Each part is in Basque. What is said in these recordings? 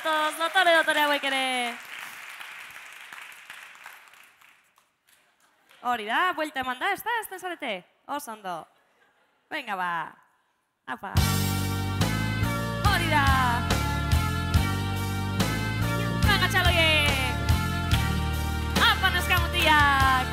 datoz, dotore hauek ere. Hori da, buelta eman da, ez da zarete? Oso ondo. Venga ba. Apa. Hori da. Venga txaloiek. Apa neska mutiak.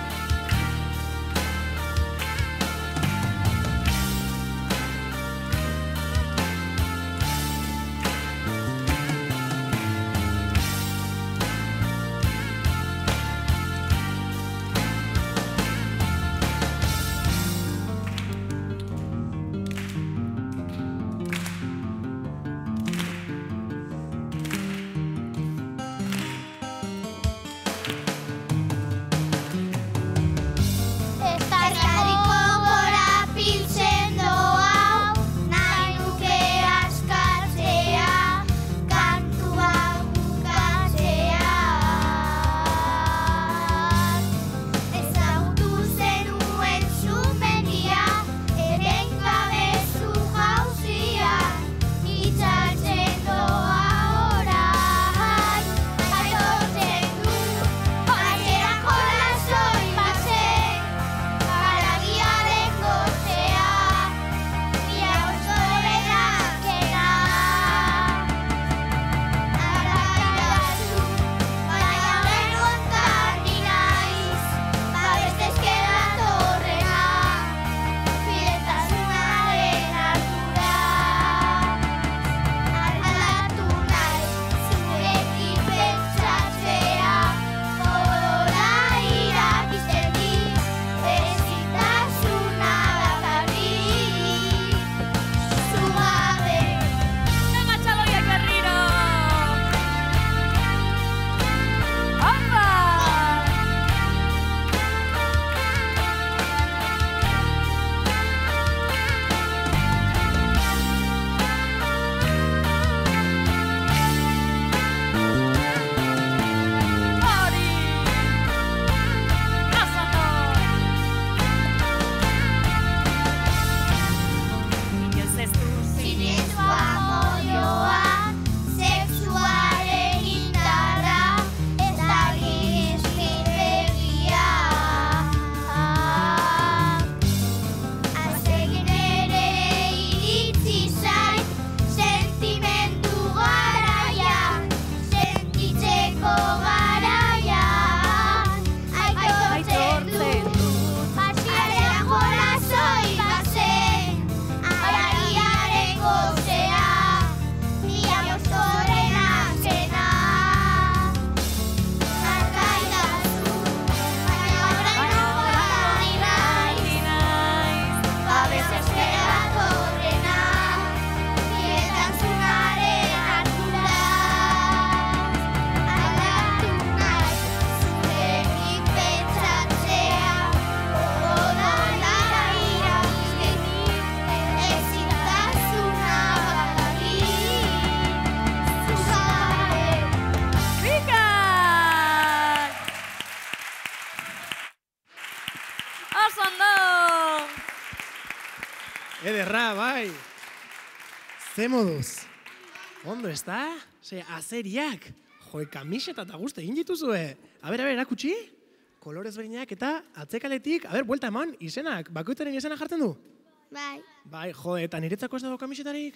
Ederra, bai. Ze moduz? Ondo, ez da? Ze, azeriak. Jo, kamiseta eta guzti egin dituzue. A ber, erakutsi? Kolorez berinak eta atzekaletik, a ber, buelta eman, izenak. Bakoitzaren izena jartzen du? Bai. Bai, jo, eta niretzako ez dago kamisetarik?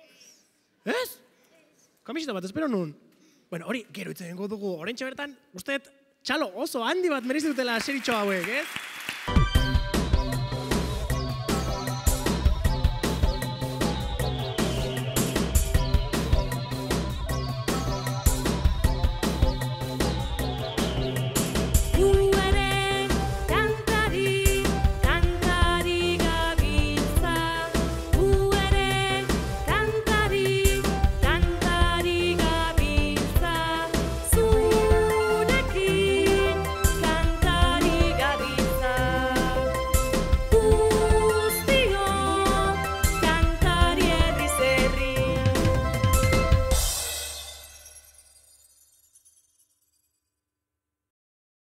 Ez? Kamiseta bat, espero nun. Bueno, hori, gero itzen dugu, oraintxe bertan, usteet, txalo oso handi bat merezi dutela seritxo hauek, ez?